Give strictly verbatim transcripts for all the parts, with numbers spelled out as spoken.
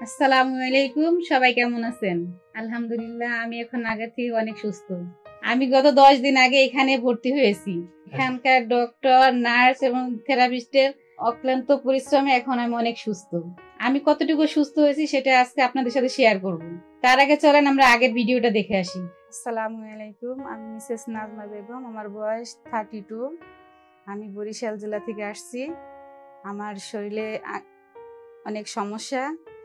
আসসালামু আলাইকুম, সবাই কেমন আছেন? আলহামদুলিল্লাহ, আমি এখন আগে থেকে অনেক সুস্থ। আমি গত দশ দিন আগে এখানে ভর্তি হয়েছি। এখানকার ডক্টর, নার্স এবং থেরাপিস্টের অক্লান্ত পরিশ্রমে এখন আমি অনেক সুস্থ। আমি কতটুকু সুস্থ হয়েছি সেটা আজকে আপনাদের সাথে শেয়ার করব। তার আগে চলেন আমরা আগের ভিডিওটা দেখে আসি। আসসালামু আলাইকুম, আমি মিসেস নাজমা বেগম। আমার বয়স থার্টি টু। আমি বরিশাল জেলা থেকে আসছি। আমার শরীরে অনেক সমস্যা,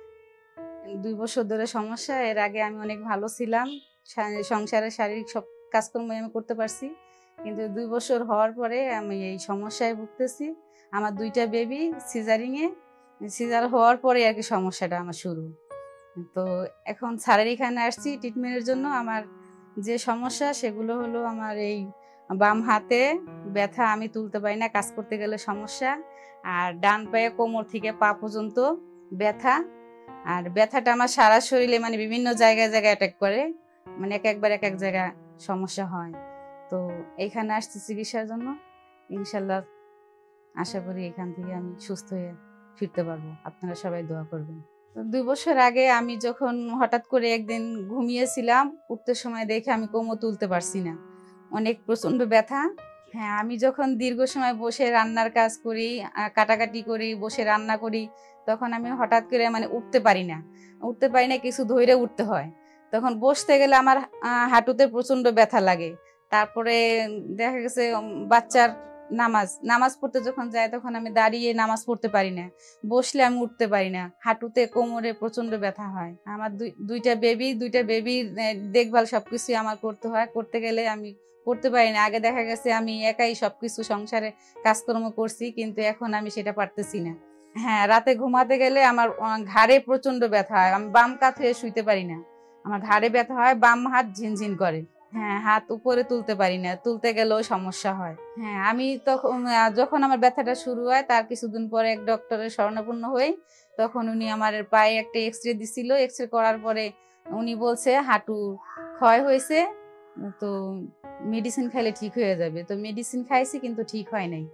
দুই বছর ধরে সমস্যা। এর আগে আমি অনেক ভালো ছিলাম, সংসারে শারীরিক সব কাজকর্ম আমি করতে পারছি, কিন্তু দুই বছর হওয়ার পরে আমি এই সমস্যায় ভুগতেছি। আমার দুইটা বেবি সিজারিংয়ে, সিজার হওয়ার পরে আর কি সমস্যাটা আমার শুরু। তো এখন স্যারের এখানে আসছি ট্রিটমেন্টের জন্য। আমার যে সমস্যা সেগুলো হলো, আমার এই বাম হাতে ব্যথা, আমি তুলতে পারি না, কাজ করতে গেলে সমস্যা। আর ডান পায়ে কোমর থেকে পা পর্যন্ত ব্যথা। আর ব্যথাটা আমার সারা শরীরে, মানে বিভিন্ন জায়গায় জায়গায় অ্যাটাক করে, মানে এক একবার এক এক জায়গায় সমস্যা হয়। তো এইখানে আসছি চিকিৎসার জন্য। ইনশাল্লাহ আশা করি এখান থেকে আমি সুস্থ হয়ে ফিরতে পারবো। আপনারা সবাই দোয়া করবেন। দুই বছর আগে আমি যখন হঠাৎ করে একদিন ঘুমিয়েছিলাম, উঠতে সময় দেখে আমি কোমর তুলতে পারছি না, অনেক প্রচন্ড ব্যথা। হ্যাঁ, আমি যখন দীর্ঘ সময় বসে রান্নার কাজ করি, কাটাকাটি করি, বসে রান্না করি, তখন আমি হঠাৎ করে মানে উঠতে পারি না উঠতে পারি না কিছু ধরে উঠতে হয়। তখন বসতে গেলে আমার হাঁটুতে প্রচন্ড ব্যথা লাগে। তারপরে দেখা গেছে বাচ্চার নামাজ নামাজ পড়তে যখন যায়, তখন আমি দাঁড়িয়ে নামাজ পড়তে পারি না, বসলে আমি উঠতে পারি না, হাঁটুতে কোমরে প্রচন্ড ব্যথা হয়। আমার দুইটা বেবি দুইটা বেবির দেখভাল সবকিছুই আমার করতে হয়। করতে গেলে আমি করতে পারি না। আগে দেখা গেছে আমি একাই সবকিছু সংসারে কাজকর্ম করছি, কিন্তু এখন আমি সেটা পারতেছি না। হ্যাঁ, রাতে ঘুমাতে গেলে আমার ঘাড়ে প্রচন্ড ব্যথা হয়। আমি বাম কাত হয়ে শুইতে পারি না, আমার ঘাড়ে ব্যথা হয়, বাম হাত ঝিনঝিন করে। হ্যাঁ, হাত উপরে তুলতে পারি না, তুলতে গেলেও সমস্যা হয়। হ্যাঁ, আমি তখন যখন আমার ব্যথাটা শুরু হয়, তার কিছুদিন পরে এক ডক্টরের শরণাপন্ন হই। তখন উনি আমার পায়ে একটা এক্স রে দিছিল। এক্স রে করার পরে উনি বলছে হাঁটু ক্ষয় হয়েছে, তো মেডিসিন খাইলে ঠিক হয়ে যাবে। তো মেডিসিন খাইছি, কিন্তু ঠিক হয় নাই।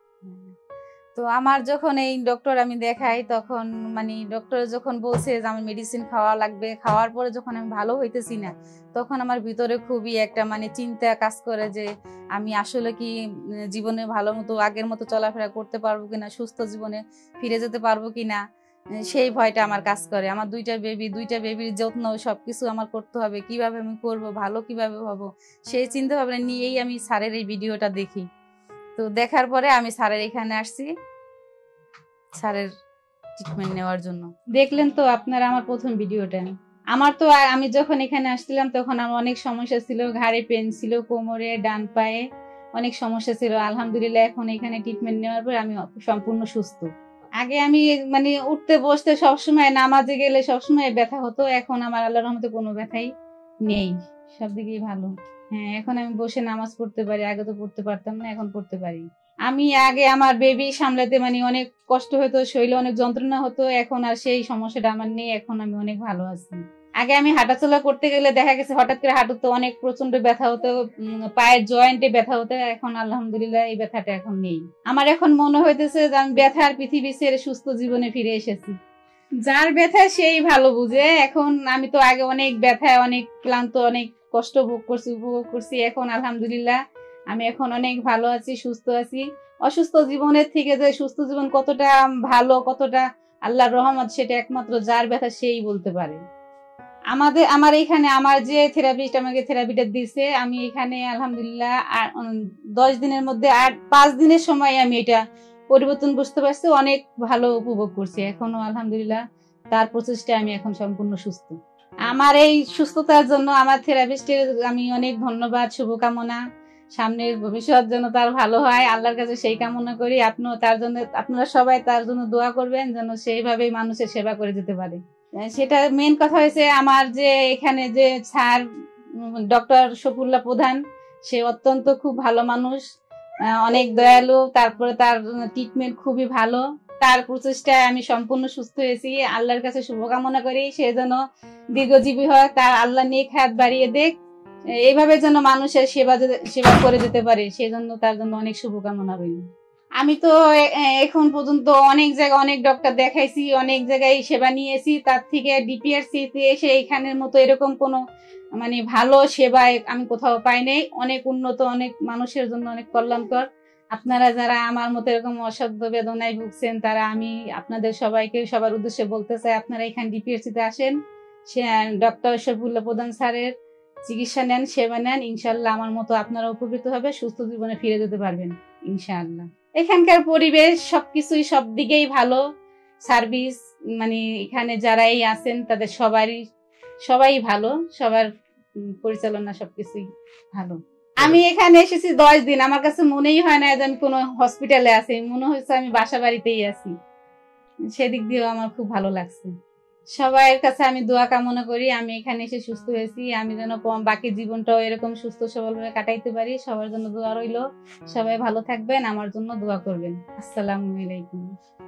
তো আমার যখন এই ডক্টর আমি দেখাই, তখন মানে ডক্টর যখন বলছে যে আমার মেডিসিন খাওয়া লাগবে, খাওয়ার পরে যখন আমি ভালো হইতেছি না, তখন আমার ভিতরে খুবই একটা মানে চিন্তা কাজ করে যে আমি আসলে কি জীবনে ভালো মতো আগের মতো চলাফেরা করতে পারবো কিনা, সুস্থ জীবনে ফিরে যেতে পারবো কিনা, সেই ভয়টা আমার কাজ করে। আমার দুইটা বেবি দুইটা বেবির যত্ন সবকিছু আমার করতে হবে, কিভাবে আমি করবো, ভালো কিভাবে হবো, সেই চিন্তা ভাবনা নিয়েই আমি স্যারের এই ভিডিওটা দেখি। তো দেখার পরে আমি স্যারের এখানে আসছি স্যারের ট্রিটমেন্ট নেওয়ার জন্য। দেখলেন তো আপনারা আমার প্রথম ভিডিওটা। আমার তো আমি যখন এখানে আসছিলাম তখন আমার অনেক সমস্যা ছিল, ঘাড়ে পেন ছিল, কোমরে, ডান পায়ে অনেক সমস্যা ছিল। আলহামদুলিল্লাহ এখন এখানে ট্রিটমেন্ট নেওয়ার পর আমি সম্পূর্ণ সুস্থ। আগে আমি মানে উঠতে বসতে সবসময়, নামাজে গেলে সবসময় ব্যথা হতো। এখন আমার আল্লাহর রহমতে কোনো ব্যথাই নেই, সব দিকেই ভালো। হ্যাঁ, এখন আমি বসে নামাজ পড়তে পারি, আগে তো পড়তে পারতাম না, এখন পড়তে পারি। আমি আগে আমার বেবি সামলাতে মানে অনেক কষ্ট হতো, শরীরে অনেক যন্ত্রণা হতো, এখন আর সেই সমস্যাটা আমার নেই, এখন আমি অনেক ভালো আছি। আগে আমি হাঁটাচলা করতে গেলে দেখা গেছে হঠাৎ করে হাঁটুতে অনেক প্রচন্ড ব্যথা হতো, পায়ের জয়েন্টে ব্যথা হতো। এখন আলহামদুলিল্লাহ এই ব্যথাটা এখন নেই। আমার এখন মনে হইতেছে যে আমি ব্যথার পৃথিবী ছেড়ে সুস্থ জীবনে ফিরে এসেছি। যার ব্যথা সেই ভালো বুঝে। এখন আমি তো আগে অনেক ব্যথায় অনেক ক্লান্ত, অনেক কষ্ট ভোগ করছি, উপভোগ করছি। এখন আলহামদুলিল্লাহ আমি এখন অনেক ভালো আছি, সুস্থ আছি। অসুস্থ জীবনের থেকে যে সুস্থ জীবন কতটা ভালো, কতটা আল্লাহর রহমত, সেটা একমাত্র যার ব্যথা সেই বলতে পারে। আমাদের আমার এখানে আমার যে থেরাপিস্ট আমাকে থেরাপিটা দিছে, আমি এখানে আলহামদুলিল্লাহ দশ দিনের মধ্যে আট পাঁচ দিনের সময় আমি এটা পরিবর্তন বুঝতে পারছি, অনেক ভালো উপভোগ করছি। এখনো আলহামদুলিল্লাহ তার প্রচেষ্টায় আমি এখন সম্পূর্ণ সুস্থ। আমার এই সুস্থতার জন্য আমার থেরাপিস্টের আমি অনেক ধন্যবাদ, শুভকামনা। সামনের ভবিষ্যৎ যেন তার ভালো হয়, আল্লাহর কাছে সেই কামনা করি। আপনিও তার জন্য, আপনারা সবাই তার জন্য দোয়া করবেন যেন সেইভাবেই মানুষের সেবা করে যেতে পারে। সেটা মেন কথা হয়েছে আমার যে এখানে যে স্যার ডক্টর শফিউল্লাহ প্রধান, সে অত্যন্ত খুব ভালো মানুষ, অনেক দয়ালু। তারপরে তার ট্রিটমেন্ট খুবই ভালো। তার প্রচেষ্টায় আমি সম্পূর্ণ সুস্থ হয়েছি। আল্লাহর কাছে শুভকামনা করি সে যেন দীর্ঘজীবী হয়, তার আল্লাহ নেক হায়াত বাড়িয়ে দেখ, এইভাবে যেন মানুষের সেবা সেবা করে যেতে পারে, সেজন্য তার জন্য অনেক শুভকামনা রইল। আমি তো এখন পর্যন্ত অনেক জায়গায় অনেক ডক্টর দেখাইছি, অনেক জায়গায় সেবা নিয়েছি, তার থেকে ডিপিআরসি তে এসে এখানের মতো এরকম কোনো মানে ভালো সেবায় আমি কোথাও পাই নাই। অনেক উন্নত, অনেক মানুষের জন্য অনেক কল্যাণকর। আপনারা যারা আমার মতো এরকম অসাধ্য বেদনায় ভুগছেন, তারা আমি আপনাদের সবাইকে সবার উদ্দেশ্যে বলতে চাই, আপনারা এখানে ডিপিআরসি তে আসেন, সে ডক্টর শফিউল্লাহ প্রধান স্যারের চিকিৎসা নেন, সেবা নেন, ইনশাল্লাহ আমার মতো আপনারা উপকৃত হবে, সুস্থ জীবনে ফিরে যেতে পারবেন ইনশাআল্লাহ। এখানকার পরিবেশ সবকিছুই সব দিকেই ভালো, সার্ভিস মানে এখানে যারাই আছেন তাদের সবারই সবাই ভালো, সবার পরিচালনা সবকিছুই ভালো। আমি এখানে এসেছি দশ দিন, আমার কাছে মনেই হয় না যে আমি কোনো হসপিটালে আছি, মনে হয়েছে আমি বাসা বাড়িতেই আছি। সেদিক দিয়েও আমার খুব ভালো লাগছে। সবার কাছে আমি দোয়া কামনা করি আমি এখানে এসে সুস্থ হয়েছি, আমি যেন বাকি জীবনটাও এরকম সুস্থ সবলভাবে কাটাইতে পারি। সবার জন্য দোয়া রইল, সবাই ভালো থাকবেন, আমার জন্য দোয়া করবেন। আসসালামু আলাইকুম।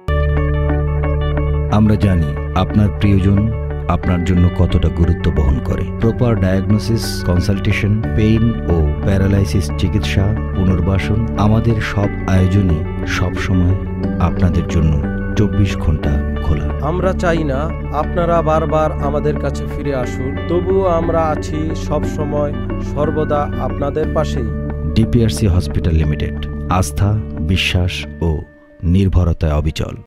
আমরা জানি আপনার প্রিয়জন আপনার জন্য কতটা গুরুত্ব বহন করে। প্রপার ডায়াগনোসিস, কনসালটেশন, পেইন ও প্যারালাইসিস চিকিৎসা, পুনর্বাসন, আমাদের সব আয়োজনই সবসময় আপনাদের জন্য চব্বিশ ঘন্টা খোলা। আমরা চাই না আপনারা বারবার আমাদের কাছে ফিরে আসুন, তবুও আমরা আছি সব সময় সর্বদা আপনাদের পাশেই। ডিপিআরসি হসপিটাল লিমিটেড, আস্থা, বিশ্বাস ও নির্ভরতায় অবিচল।